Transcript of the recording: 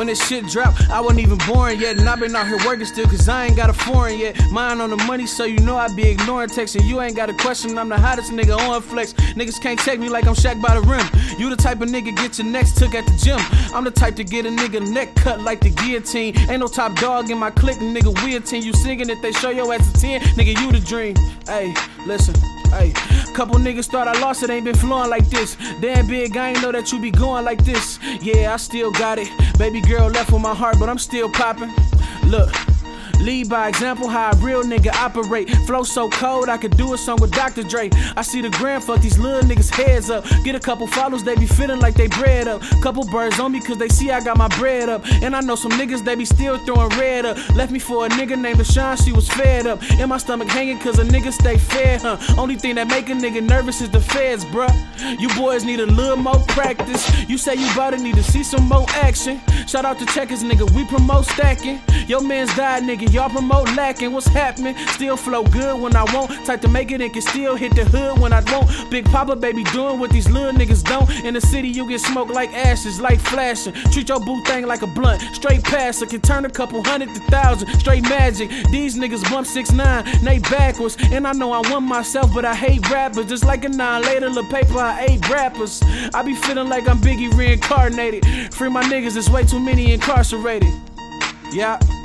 When this shit drop, I wasn't even born yet, and I been out here working still, cause I ain't got a foreign yet. Mine on the money, so you know I be ignoring texts, and you ain't got a question, I'm the hottest nigga on flex. Niggas can't take me like I'm Shaq by the rim. You the type of nigga get your necks took at the gym. I'm the type to get a nigga neck cut like the guillotine. Ain't no top dog in my clique, nigga, we a team. You singing if they show your ass a 10, nigga, you the dream. Hey, listen, hey. Couple niggas thought I lost it, ain't been flowing like this. Damn big, I ain't know that you be going like this. Yeah, I still got it. Baby girl left with my heart, but I'm still popping. Look, lead by example how a real nigga operate. Flow so cold, I could do a song with Dr. Dre. I see the gram fuck these little niggas heads up. Get a couple follows, they be feeling like they bread up. Couple birds on me cause they see I got my bread up. And I know some niggas, they be still throwing red up. Left me for a nigga named LaShawn, she was fed up. And my stomach hanging cause a nigga stay fed, huh? Only thing that make a nigga nervous is the feds, bruh. You boys need a little more practice. You say you bout it, need to see some more action. Shout out to Checkers, nigga, we promote stacking. Your man's died, nigga, y'all promote lacking. What's happening? Still flow good when I want. Type to make it and can still hit the hood when I want. Big Papa, baby, doing what these little niggas don't. In the city, you get smoked like ashes, like flashing. Treat your boo thing like a blunt. Straight passer, can turn a couple hundred to thousand. Straight magic. These niggas bump 6'9", they backwards. And I know I want myself, but I hate rappers. Just like a 9 later, little paper, I ate rappers. I be feeling like I'm Biggie reincarnated. Free my niggas, there's way too many incarcerated. Yeah.